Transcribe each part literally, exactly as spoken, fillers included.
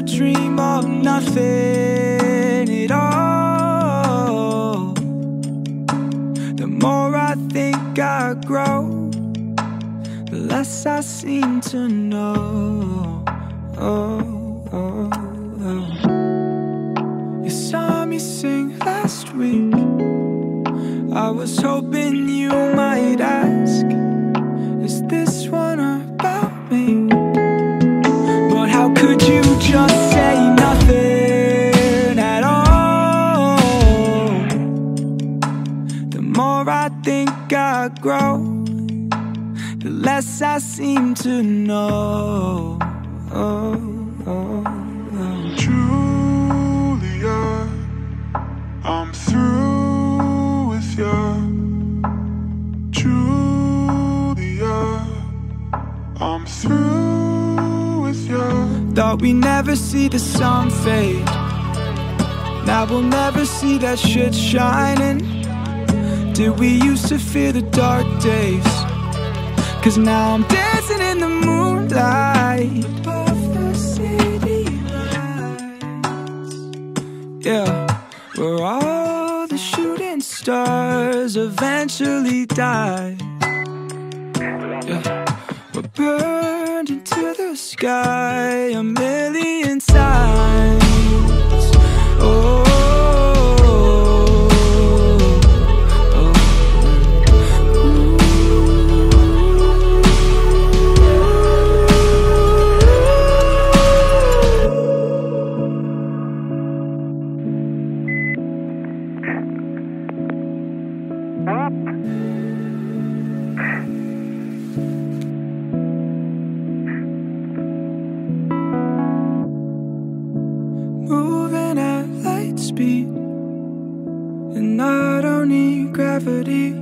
a dream of nothing at all. The more I think I grow, the less I seem to know. Oh, oh, oh. You saw me sing last week. I was hoping you might ask, is this one about me? But how could you just say nothing at all? The more I think I grow, the less I seem to know. Oh, oh, oh. Julia, I'm through with you. Julia, I'm through with you. Thought we never see the sun fade. Now we'll never see that shit shining. Did we used to fear the dark days? Cause now I'm dancing in the moonlight above the city lights. Yeah, where all the shooting stars eventually die. Yeah, we're burned into the sky a million times. Oh, moving at light speed, and I don't need gravity.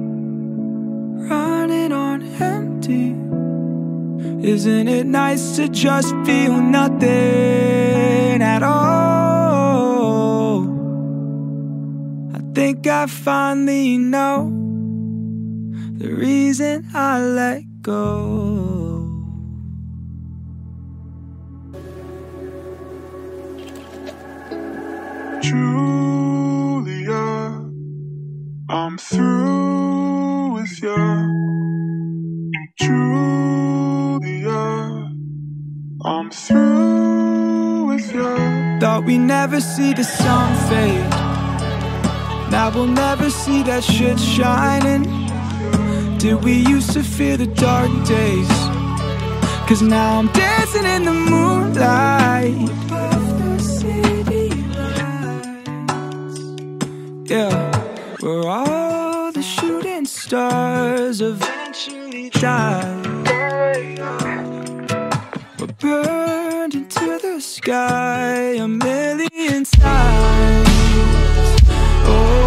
Running on empty. Isn't it nice to just feel nothing at all? I think I finally know the reason I let go. Julia, I'm through with you. Julia, I'm through with you. Thought we never see the sun fade. Now we'll never see that shit shining. Did we used to fear the dark days? Cause now I'm dancing in the moonlight above the city lights. Yeah, where all the shooting stars eventually die. We're burned into the sky a million times. Oh,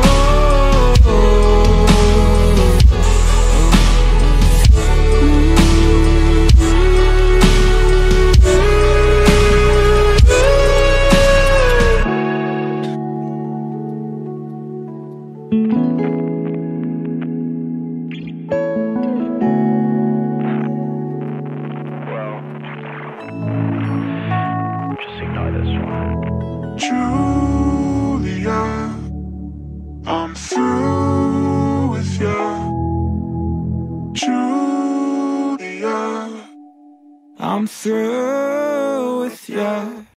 Julia, I'm through with you. Julia, I'm through with ya.